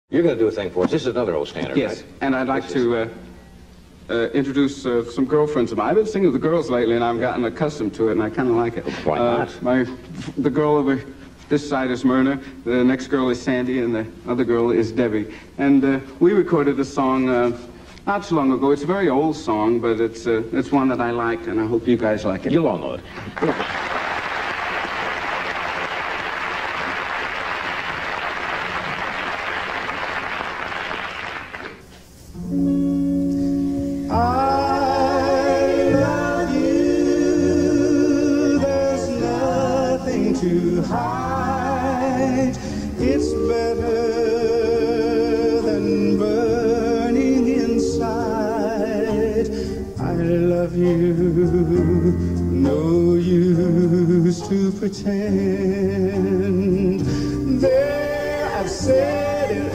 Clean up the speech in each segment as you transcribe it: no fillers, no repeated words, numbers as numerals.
You're going to do a thing for us. This is another old standard, Yes, right? and I'd like to introduce some girlfriends of mine. I've been singing with the girls lately, and I've gotten accustomed to it, and I kind of like it. Why not? The girl over this side is Myrna, the next girl is Sandy, and the other girl is Debbie. And we recorded a song not too long ago. It's a very old song, but it's one that I like, and I hope you guys like it. You'll all know it. To hide, it's better than burning inside. I love you, no use to pretend. There, I've said it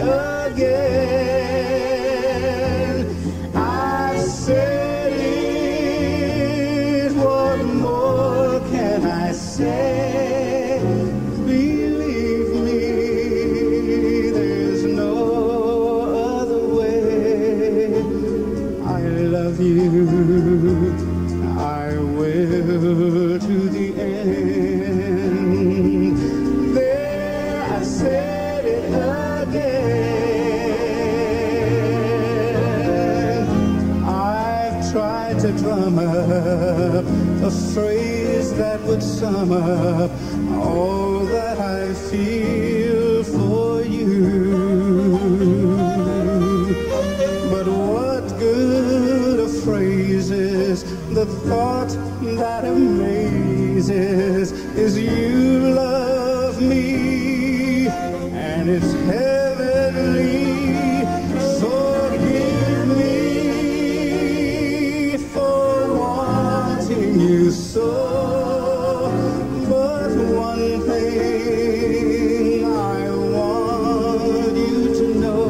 again. I've said it, what more can I say? I will to the end. There, I said it again. I've tried to drum up a phrase that would sum up all that I feel for you. But what good a phrase is, the thought that amazes is you love me, and it's heavenly. Forgive me for wanting you so, but one thing I want you to know: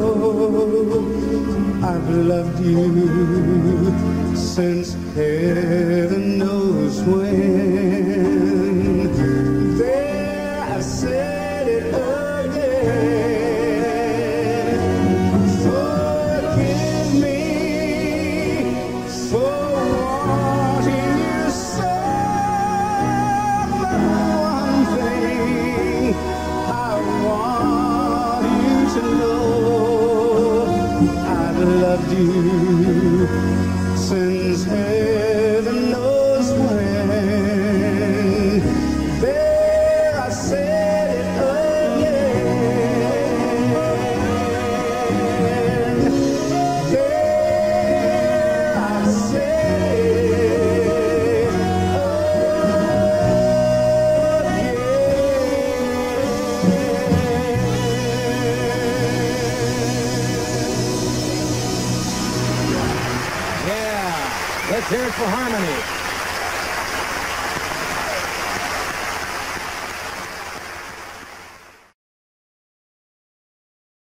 I've loved you since heaven knows when. There, I said it again. Forgive me for wanting you so, but one thing I want you to know: I've loved you since heaven knows when. There, I said it again. There, I said it again. Yeah, let's hear it for Harmony.